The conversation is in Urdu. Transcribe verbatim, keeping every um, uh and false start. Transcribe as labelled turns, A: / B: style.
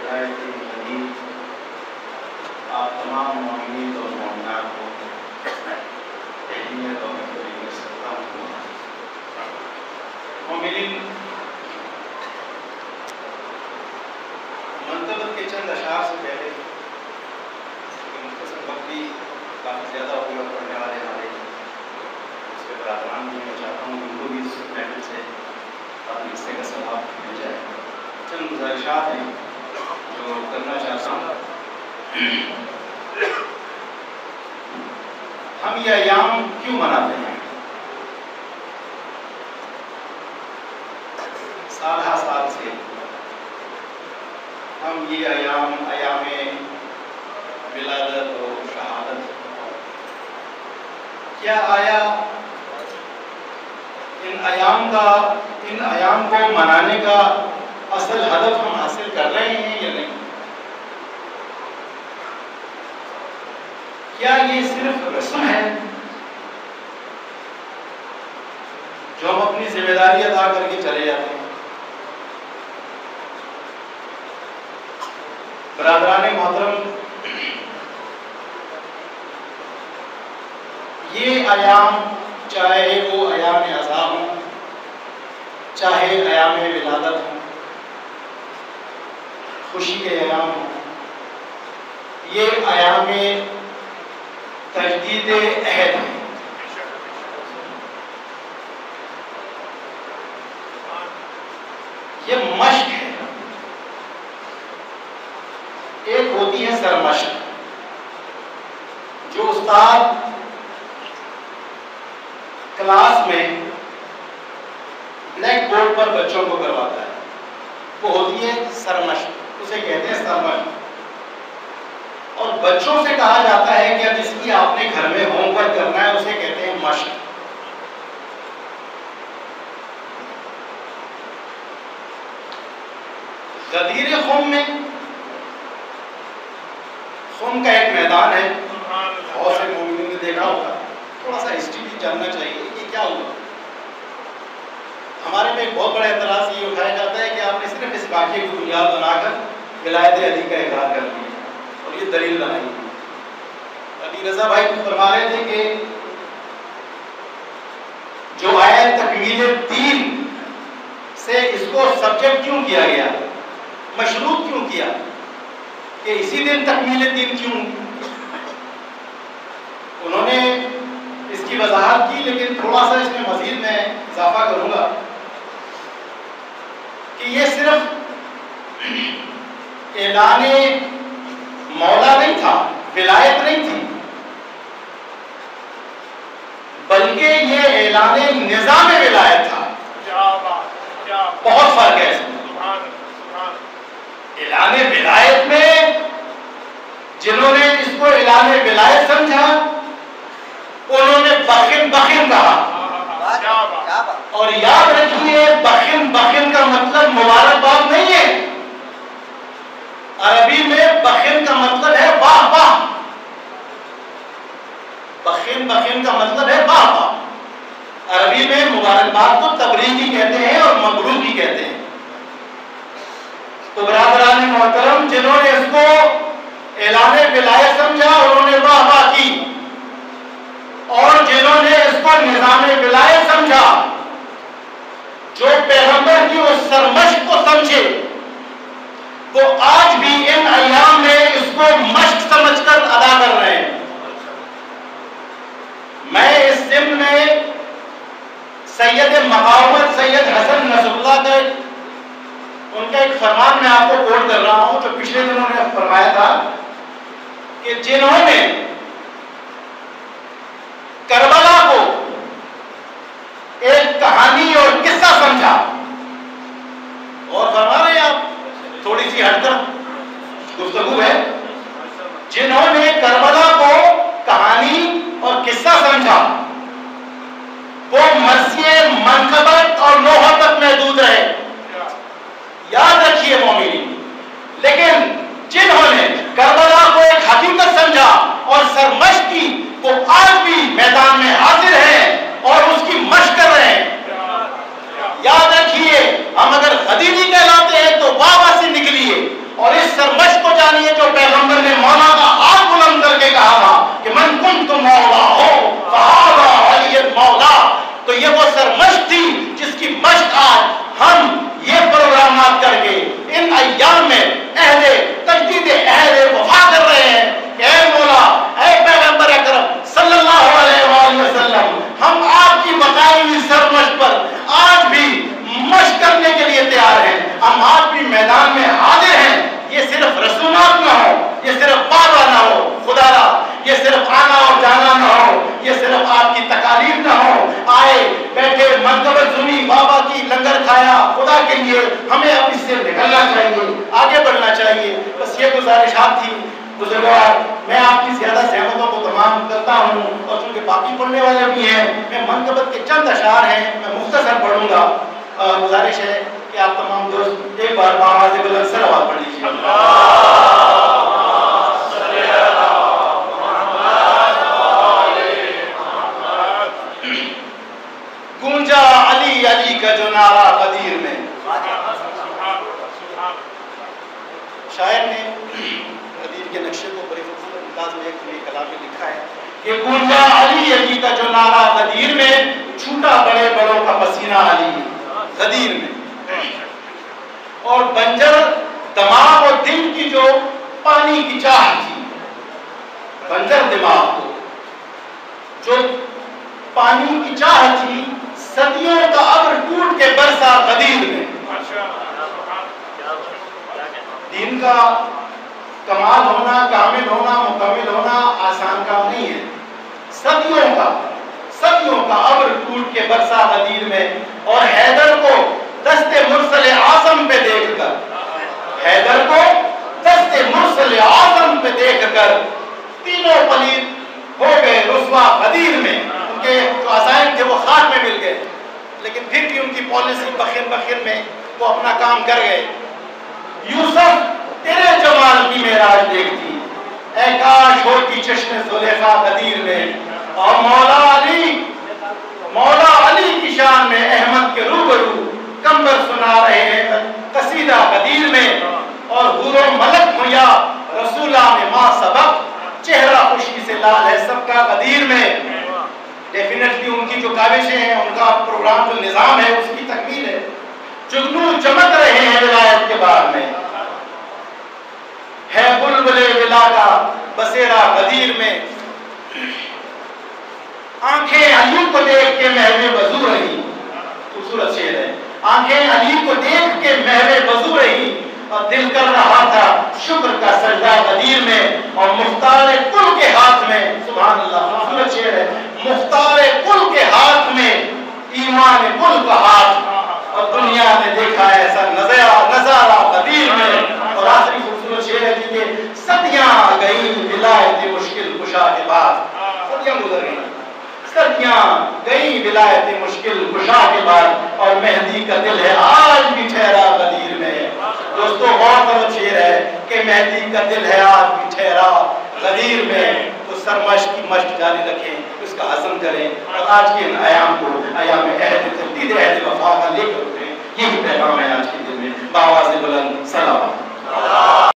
A: نہایت ہی شدید آپ تمام مومنین اور مومنات کو تہنیت اور طریقے سے سلام ہوں۔ مومنین، منتظر کے چند اشعار سے پہلے مختصر وقت بھی کافی زیادہ ہو گیا پڑھنے والے ہمارے اس کے برادران بھی میں چاہتا ہوں ان کو بھی اس محفل سے اپنے حصے کا ثواب مل جائے۔ چند گزارشات ہیں جو کرنا چاہتا ہوں۔ ہم یہ ایام کیوں مناتے ہیں؟ سال ہر سال سے ہم یہ ایام ایام ولادت اور شہادت، کیا آیا ان ایام کا ان ایام کو منانے کا اصل ہدف ہم حاصل کر رہے ہیں یا نہیں؟ کیا یہ صرف رسم ہے جو ہم اپنی ذمہ داری ادا کر کے چلے جاتے ہیں؟ برادران محترم، یہ ایام چاہے وہ ایام عزا ہوں، چاہے ایام ولادت ہوں، خوشی کے ایام ہوں، یہ ایام تجدید عہد ہیں۔ یہ مشق ہے، ایک ہوتی ہے سرمشق جو استاد کلاس میں بلیک بورڈ پر بچوں کو کرواتا ہے، وہ ہوتی ہے سرمشق، اسے کہتے ہیں سرمشق۔ اور بچوں سے کہا جاتا ہے کہ اب اس کی آپ نے گھر میں ہوم ورک کرنا ہے، اسے کہتے ہیں مشق۔ غدیر خم میں، خم کا ایک میدان ہے، بہت سے مومنین نے دیکھا ہوگا، تھوڑا سا ہسٹری بھی جاننا چاہیے کہ کیا ہوا۔ ہمارے میں ایک بہت بڑا اعتراض یہ اٹھایا جاتا ہے کہ آپ نے صرف اس واقعے کو بنیاد بنا کر ولایت علی کا اقرار کر دیا اور یہ دلیل بنائی۔ علی رضا بھائی کو فرما رہے تھے کہ جو آیت تکمیل دین سے اس کو سبجیکٹ کیوں کیا گیا، مشروط کیوں کیا کہ اسی دن تکمیل دین کیوں؟ انہوں نے اس کی وضاحت کی، لیکن تھوڑا سا اس میں مزید میں اضافہ کروں گا کہ یہ صرف اعلان مولا نہیں تھا، ولایت نہیں تھی، بلکہ یہ اعلان نظام ولایت تھا۔ بہت فرق ہے اس میں۔ اعلان ولایت میں جنہوں نے اس کو اعلان ولایت سمجھا انہوں نے بخن بخن کہا، اور یاد رکھیے بخن بخن کا مطلب مبارکباد نہیں ہے۔ عربی میں بخن کا مطلب ہے واہ واہ، بخن بخن کا مطلب ہے واہ واہ۔ عربی میں مبارکباد کو تبریکی کہتے ہیں اور مبروکی کہتے ہیں۔ تو برادران محترم، جنہوں نے اس کو اعلان ولایت سمجھا انہوں نے واہ واہ کی، اور جنہوں نے اس کو نظام ولایت سمجھا، جو پیغمبر کی اس سرمشق کو سمجھے، وہ آج بھی ان ایام میں اس کو مشق سمجھ کر ادا کر رہے ہیں۔ میں اس ضمن میں سید مقامت سید حسن نصر اللہ کا ان کا ایک فرمان میں آپ کو کوٹ کر رہا ہوں جو پچھلے دنوں نے فرمایا تھا کہ جنہوں نے کربلا کو ایک کہانی اور قصہ سمجھا، اور فرما رہے ہیں آپ، تھوڑی سی ہٹ کر گفتگو ہے، جنہوں نے کربلا کو کہانی اور قصہ سمجھا وہ مرثی منقبت اور نوحت تک محدود رہے۔ یاد رکھیے مومنین، لیکن جنہوں نے کربلا کو ایک حقیقت سمجھا اور سرمشق کی، وہ آج بھی میدان میں حاضر ہیں اور اس کی مشق کر رہے ہیں۔ یاد رکھیے، ہم اگر غدیری کہلاتے ہیں تو واہ واہ سے نکلیے، اور اس تعلیم نہ ہو، آئے بیٹھے منقبت سنی، بابا کی لنگر کھایا، خدا کے لیے ہمیں اب اس سے نکلنا چاہیے، آگے بڑھنا چاہیے. بس یہ گزارشات تھی بزرگوار. میں آپ کی زیادہ زحمتوں کو تمام کرتا ہوں، اور چونکہ باقی پڑھنے والے بھی ہیں، میں منقبت کے چند اشعار ہیں میں مختصر پڑھوں گا. گزارش ہے کہ آپ تمام دوست ایک بار آواز بلند صلوات پڑھ لیجیے. گونجا علی علی کا جو نعرہ غدیر میں. شاعر نے غدیر کے نقشے کو بڑے خوبصورت انداز میں ایک کلام میں لکھا ہے کہ گونجا علی علی کا جو نعرہ غدیر میں، چھوٹا بڑے بڑوں کا پسینہ علی غدیر میں. اور بنجر دماغ اور دل کی جو پانی کی چاہ تھی، بنجر دماغ کو جو پانی کی چاہ تھی، صدیوں کا ابر ٹوٹ کے برسا غدیر میں. دین کا کمال ہونا، کامل ہونا، مکمل ہونا آسان کام نہیں ہے. صدیوں کا صدیوں کا ابر ٹوٹ کے برسا غدیر میں. اور حیدر کو دست مرسل اعظم پہ دیکھ کر، حیدر کو دست مرسل اعظم پہ دیکھ کر تینوں پلید ہو گئے رسوا غدیر میں. ان کے جو عزائم تھے وہ خاک میں مل گئے، لیکن پھر بھی ان کی پالیسی بخیر بخیر میں وہ اپنا کام کر گئے. یوسف تیرے جمال کی معراج دیکھتی، اے کاش ہوتی چشم زلیخا غدیر میں. اور مولا علی مولا علی کی شان میں احمد کے روبرو کمبر سنا رہے ہیں قصیدہ غدیر میں. اور حور و ملک ہو یا رسولہ میں ماں سبق، چہرہ خوشی سے لال ہے سب کا غدیر میں. ڈیفینیٹلی ان کی جو کاوشیں ہیں، ان کا پروگرام جو نظام ہے، اس کی تکمیل ہے. جگنو چمک رہے ہیں ولایت کے بار میں، ہے بلبلے ولا کا بسیرا غدیر میں. آنکھیں علی کو دیکھ کے محو وضو رہی، خوبصورت شعر ہے. آنکھیں علی کو دیکھ کے محو وضو رہی، اور دل کر رہا تھا شکر کا سجدہ غدیر میں. اور مختار کل کے ہاتھ میں، سبحان اللہ، خوبصورت شعر ہے، مختار کل کے ہاتھ میں ایمان کل کا ہاتھ. اور دنیا نے دیکھا ایسا نظارہ نظارہ غدیر میں. اور آخری خوبصورت شعر ہے کہ صدیاں گئی ولایت مشکل کشا کے بعد، صدیاں گزر گئی، صدیاں گئی ولایت مشکل کشا کے بعد، اور مہدی کا دل ہے آج بھی ٹھہرا غدیر میں. دوستو غور طلب شعر ہے کہ مہدی کا دل ہے آج بھی ٹھہرا غدیر میں. تو سرمشق کی مشق جاری رکھیں، اس کا عزم کریں، اور آج کے ان ایام کو ایام عہد تجدید عہد وفا کا لے کر اٹھیں. یہی پیغام ہے آج کے دن میں. بآواز بلند سلام.